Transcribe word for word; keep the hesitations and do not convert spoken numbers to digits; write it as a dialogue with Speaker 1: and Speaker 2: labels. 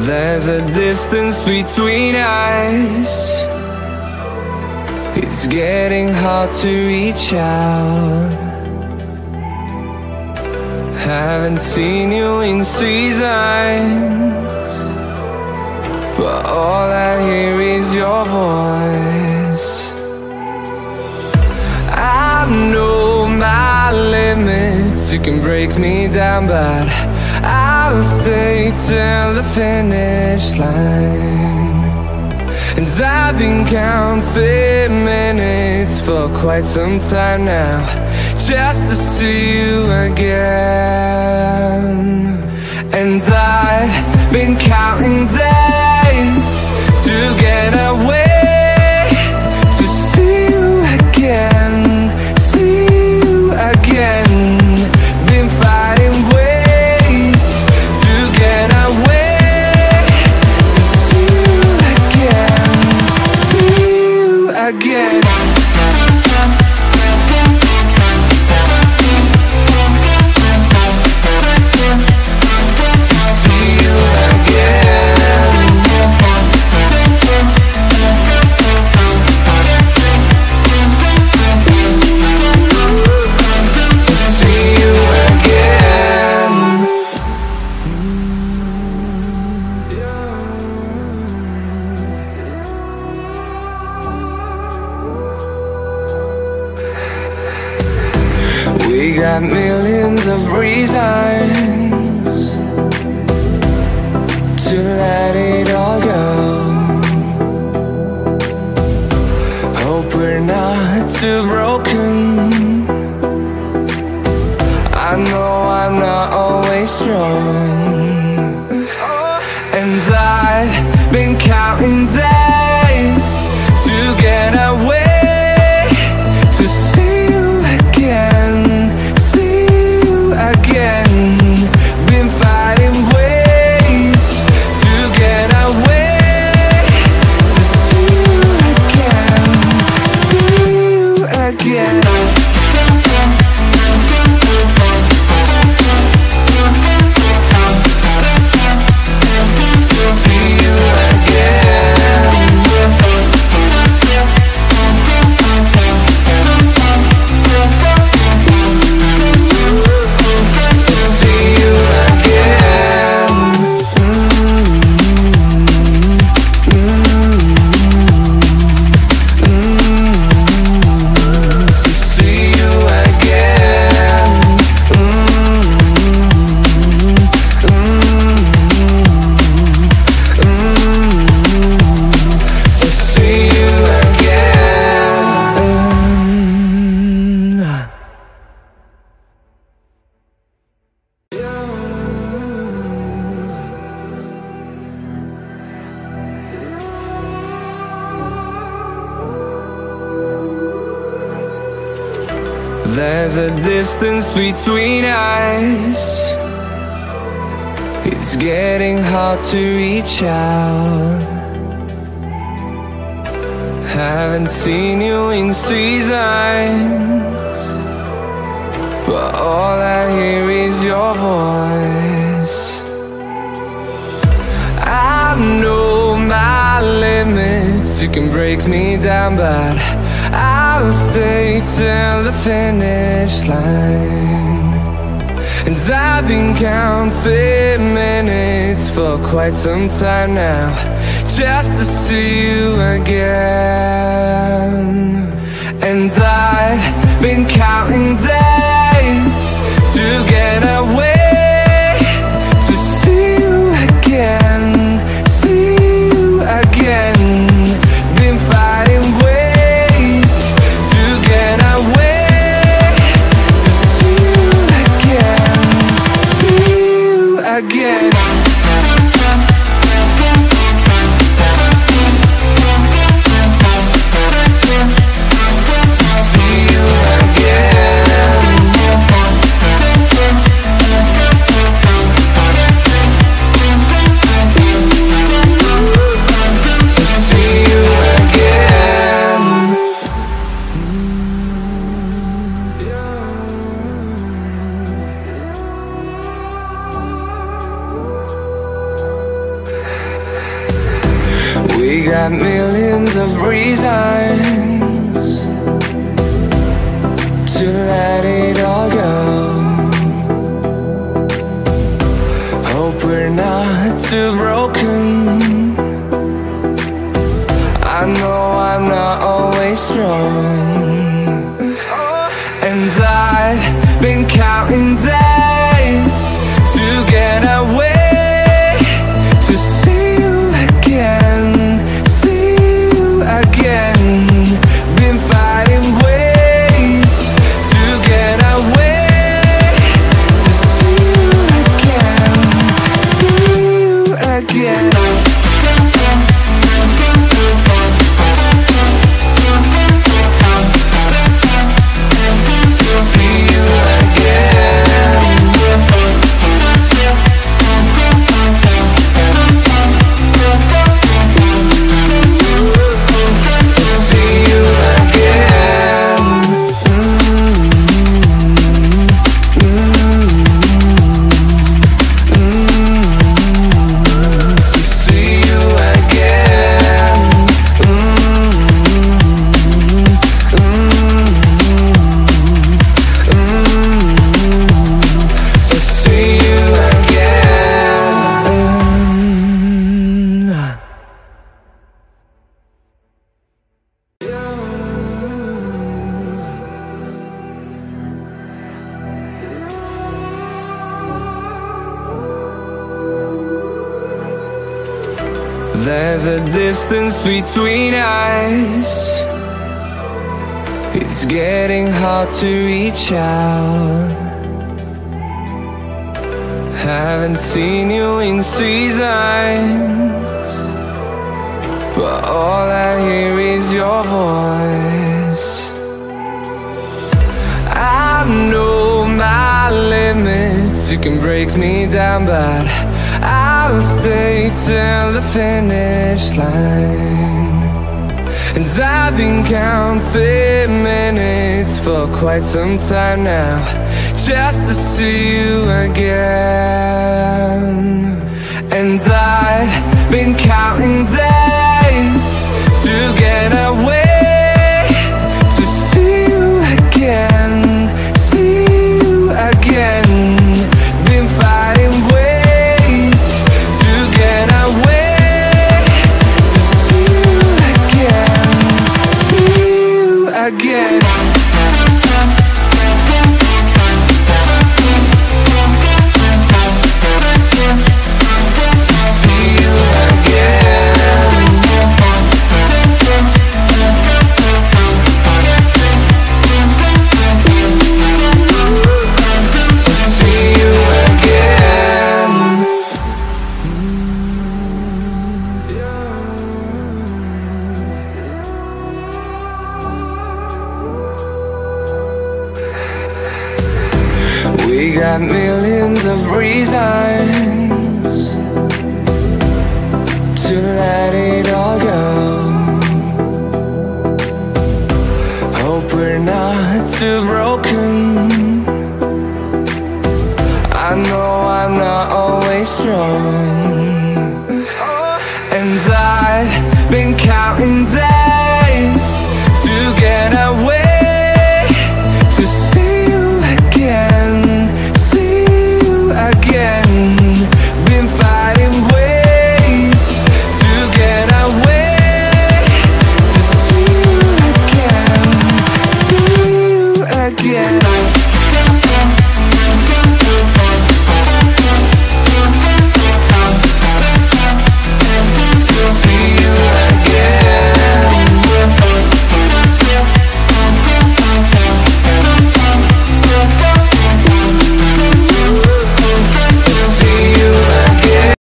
Speaker 1: There's a distance between us. It's getting hard to reach out. Haven't seen you in seasons, but all I hear is your voice. I know my limits, you can break me down, but I'll stay till the finish line. And I've been counting minutes for quite some time now, just to see you again. And I've been counting days to get away, to see you again, see you again. Been fighting ways to get away, to see you again, see you again. We got millions of reasons to let it all go. Hope we're not too broken. I know I'm not always strong, and I've been counting days to get away, to see you again, see you again. Been fighting ways to get away, to see you again, see you again. There's a distance between us. It's getting hard to reach out. Haven't seen you in seasons, but all I hear is your voice. I know my limits, you can break me down, but I'll stay till the finish line. And I've been counting minutes for quite some time now, just to see you again. And I've been counting days to get away, to see you again, see you again. Been fighting ways to get away, to see you again, see you again. See you again. millions of reasons to let it all go. Hope we're not too broken. I know I'm not always strong, and I've been counting days to get away, to see you again, see you again. Been fighting ways to get away, to see you again, see you again. There's a distance between us. It's getting hard to reach out. Haven't seen you in seasons, but all I hear is your voice. I know my limits, you can break me down, but I'll stay till the finish line. And I've been counting minutes for quite some time now, just to see you again. And I've been counting days to get away, to see you again, see you again. Been fighting ways to get away, to see you again, see you again. We got millions of reasons to let it all go. Hope we're not too broken. I know I'm not always strong, and I've been counting days to get away, to see you again, see you again. Been fighting ways to get away, to see you again, see you again.